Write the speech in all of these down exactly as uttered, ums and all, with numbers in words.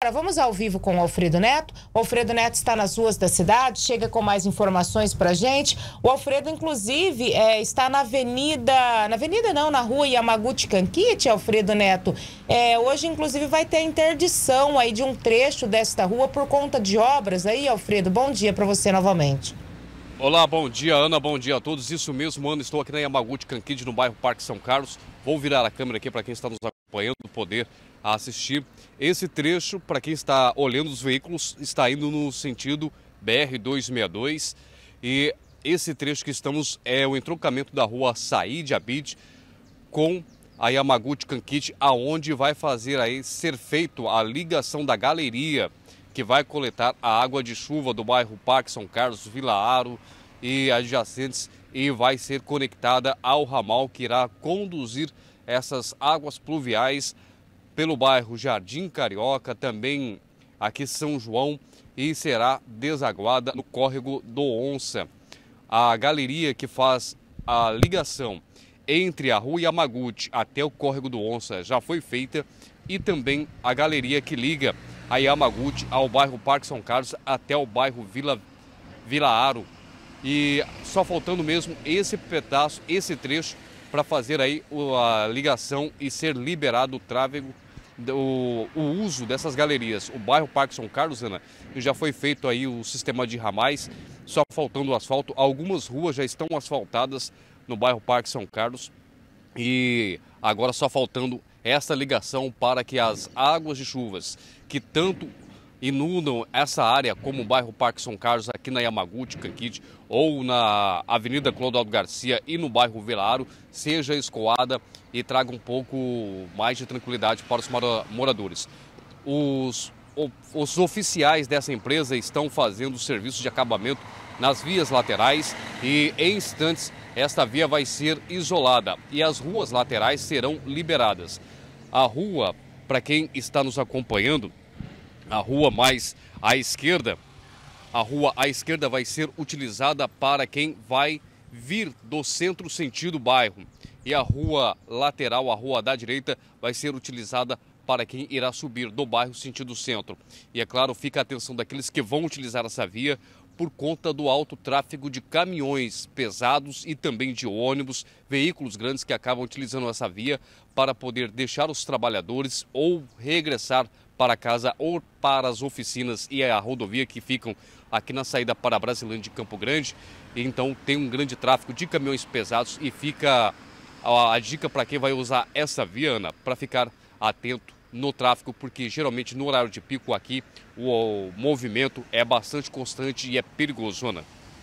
agora vamos ao vivo com o Alfredo Neto. O Alfredo Neto está nas ruas da cidade, chega com mais informações pra gente. O Alfredo, inclusive, é, está na avenida, na avenida não, na rua Yamaguchi Kankichi, Alfredo Neto. É, hoje, inclusive, vai ter interdição aí de um trecho desta rua por conta de obras aí, Alfredo. Bom dia para você novamente. Olá, bom dia, Ana, bom dia a todos. Isso mesmo, Ana, estou aqui na Yamaguchi Kankichi, no bairro Parque São Carlos. Vou virar a câmera aqui para quem está nos acompanhando poder assistir. Esse trecho, para quem está olhando os veículos, está indo no sentido B R duzentos e sessenta e dois. E esse trecho que estamos é o entroncamento da rua Said Abid com a Yamaguchi Kankichi, aonde vai fazer aí ser feito a ligação da galeria que vai coletar a água de chuva do bairro Parque São Carlos, Vila Aro e adjacentes, e vai ser conectada ao ramal que irá conduzir essas águas pluviais pelo bairro Jardim Carioca, também aqui São João, e será desaguada no córrego do Onça. A galeria que faz a ligação entre a rua Yamaguchi até o córrego do Onça já foi feita, e também a galeria que liga a Yamaguchi ao bairro Parque São Carlos até o bairro Vila, Vila Aro. E só faltando mesmo esse pedaço, esse trecho, para fazer aí a ligação e ser liberado o tráfego, o, o uso dessas galerias. O bairro Parque São Carlos, Ana, já foi feito aí o sistema de ramais, só faltando o asfalto. Algumas ruas já estão asfaltadas no bairro Parque São Carlos, e agora só faltando essa ligação para que as águas de chuvas que tanto inundam essa área, como o bairro Parque São Carlos, aqui na Yamaguchi Kankichi, ou na Avenida Clodoaldo Garcia e no bairro Vila Aro, seja escoada e traga um pouco mais de tranquilidade para os moradores. Os, os oficiais dessa empresa estão fazendo o serviço de acabamento nas vias laterais, e em instantes esta via vai ser isolada e as ruas laterais serão liberadas. A rua, para quem está nos acompanhando, a rua mais à esquerda, a rua à esquerda vai ser utilizada para quem vai vir do centro sentido bairro, e a rua lateral, a rua da direita, vai ser utilizada para quem irá subir do bairro sentido centro. E é claro, fica a atenção daqueles que vão utilizar essa via por conta do alto tráfego de caminhões pesados e também de ônibus, veículos grandes que acabam utilizando essa via para poder deixar os trabalhadores ou regressar para casa ou para as oficinas e a rodovia que ficam aqui na saída para Brasilândia de Campo Grande. Então tem um grande tráfego de caminhões pesados, e fica a, a dica para quem vai usar essa via, Ana, para ficar atento no tráfego, porque geralmente no horário de pico aqui o, o movimento é bastante constante e é perigoso, Ana.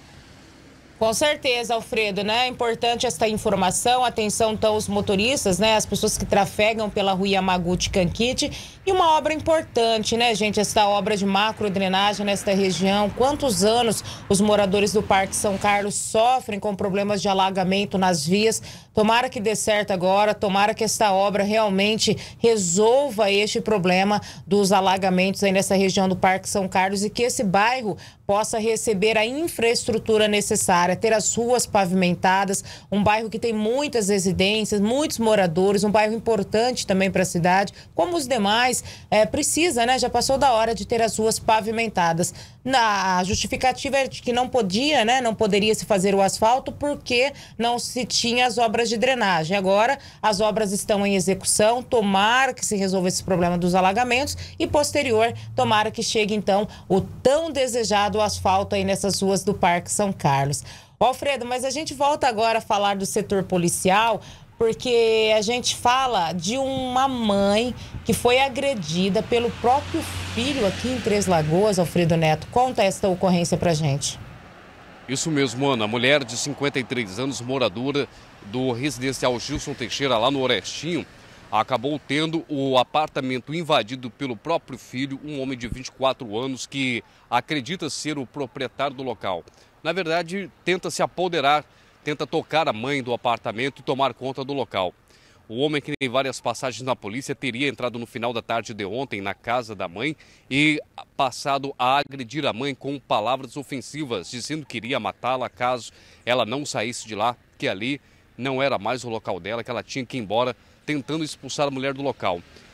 Com certeza, Alfredo, né? É importante esta informação. Atenção, então, os motoristas, né? As pessoas que trafegam pela rua Yamaguchi Kankichi. E uma obra importante, né, gente? Esta obra de macro drenagem nesta região. Quantos anos os moradores do Parque São Carlos sofrem com problemas de alagamento nas vias? Tomara que dê certo agora. Tomara que esta obra realmente resolva este problema dos alagamentos aí nessa região do Parque São Carlos, e que esse bairro possa receber a infraestrutura necessária, ter as ruas pavimentadas, um bairro que tem muitas residências, muitos moradores, um bairro importante também para a cidade, como os demais, é, precisa, né? Já passou da hora de ter as ruas pavimentadas. Na justificativa é de que não podia, né? Não poderia se fazer o asfalto porque não se tinha as obras de drenagem. Agora as obras estão em execução, tomara que se resolva esse problema dos alagamentos, e posterior, tomara que chegue então o tão desejado asfalto aí nessas ruas do Parque São Carlos. Ô, Alfredo, mas a gente volta agora a falar do setor policial, porque a gente fala de uma mãe que foi agredida pelo próprio filho aqui em Três Lagoas, Alfredo Neto. Conta esta ocorrência pra gente. Isso mesmo, Ana. A mulher de cinquenta e três anos, moradora do residencial Gilson Teixeira, lá no Orestinho, acabou tendo o apartamento invadido pelo próprio filho, um homem de vinte e quatro anos que acredita ser o proprietário do local. Na verdade, tenta se apoderar, tenta tocar a mãe do apartamento e tomar conta do local. O homem, que tem várias passagens na polícia, teria entrado no final da tarde de ontem na casa da mãe e passado a agredir a mãe com palavras ofensivas, dizendo que iria matá-la caso ela não saísse de lá, que ali não era mais o local dela, que ela tinha que ir embora, tentando expulsar a mulher do local.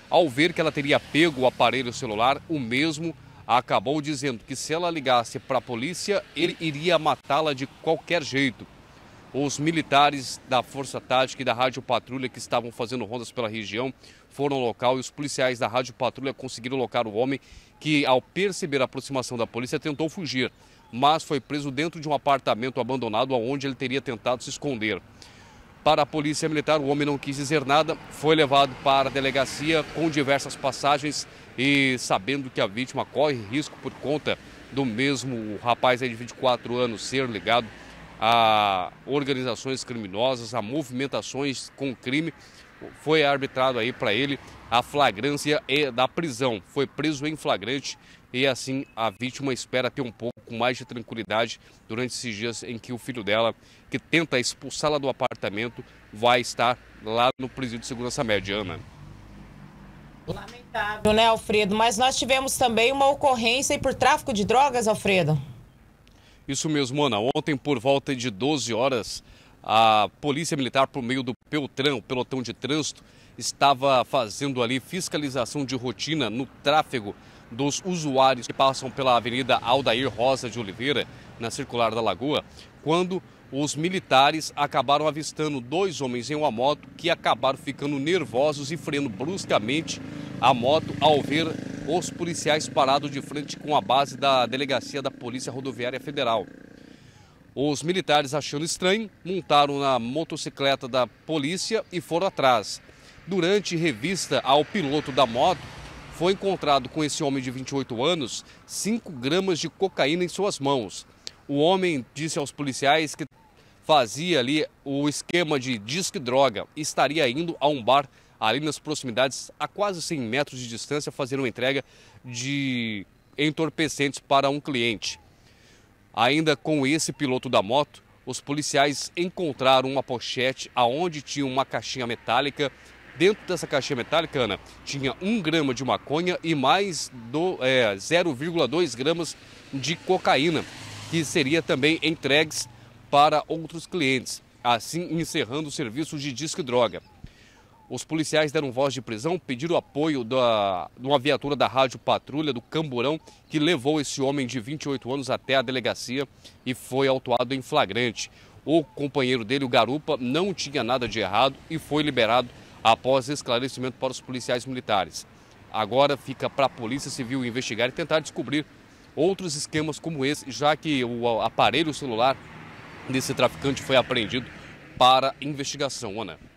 Ao ver que ela teria pego o aparelho celular, o mesmo acabou dizendo que se ela ligasse para a polícia, ele iria matá-la de qualquer jeito. Os militares da Força Tática e da Rádio Patrulha que estavam fazendo rondas pela região foram ao local e os policiais da Rádio Patrulha conseguiram locar o homem que, ao perceber a aproximação da polícia, tentou fugir, mas foi preso dentro de um apartamento abandonado onde ele teria tentado se esconder. Para a Polícia Militar, o homem não quis dizer nada, foi levado para a delegacia com diversas passagens e sabendo que a vítima corre risco por conta do mesmo rapaz aí de vinte e quatro anos ser ligado a organizações criminosas, a movimentações com crime, foi arbitrado aí para ele a flagrância da prisão. Foi preso em flagrante e assim a vítima espera ter um pouco mais de tranquilidade durante esses dias em que o filho dela, que tenta expulsá-la do apartamento, vai estar lá no presídio de segurança média, Ana. Lamentável, né, Alfredo? Mas nós tivemos também uma ocorrência por tráfico de drogas, Alfredo. Isso mesmo, Ana. Ontem, por volta de doze horas, a Polícia Militar, por meio do Peltran, o pelotão de trânsito, estava fazendo ali fiscalização de rotina no tráfego dos usuários que passam pela Avenida Aldair Rosa de Oliveira, na Circular da Lagoa, quando os militares acabaram avistando dois homens em uma moto que acabaram ficando nervosos e freando bruscamente a moto ao ver os policiais parados de frente com a base da Delegacia da Polícia Rodoviária Federal. Os militares, achando estranho, montaram na motocicleta da polícia e foram atrás. Durante revista ao piloto da moto, foi encontrado com esse homem de vinte e oito anos cinco gramas de cocaína em suas mãos. O homem disse aos policiais que fazia ali o esquema de disque droga e estaria indo a um bar ali nas proximidades, a quase cem metros de distância, fazer uma entrega de entorpecentes para um cliente. Ainda com esse piloto da moto, os policiais encontraram uma pochete aonde tinha uma caixinha metálica. Dentro dessa caixinha metálica, Ana, tinha um grama de maconha e mais do, é, zero vírgula dois gramas de cocaína, que seria também entregues para outros clientes, assim encerrando o serviço de disque droga. Os policiais deram voz de prisão, pediram apoio da, de uma viatura da Rádio Patrulha do Camburão, que levou esse homem de vinte e oito anos até a delegacia e foi autuado em flagrante. O companheiro dele, o Garupa, não tinha nada de errado e foi liberado após esclarecimento para os policiais militares. Agora fica para a Polícia Civil investigar e tentar descobrir outros esquemas como esse, já que o aparelho celular desse traficante foi apreendido para investigação, Ana.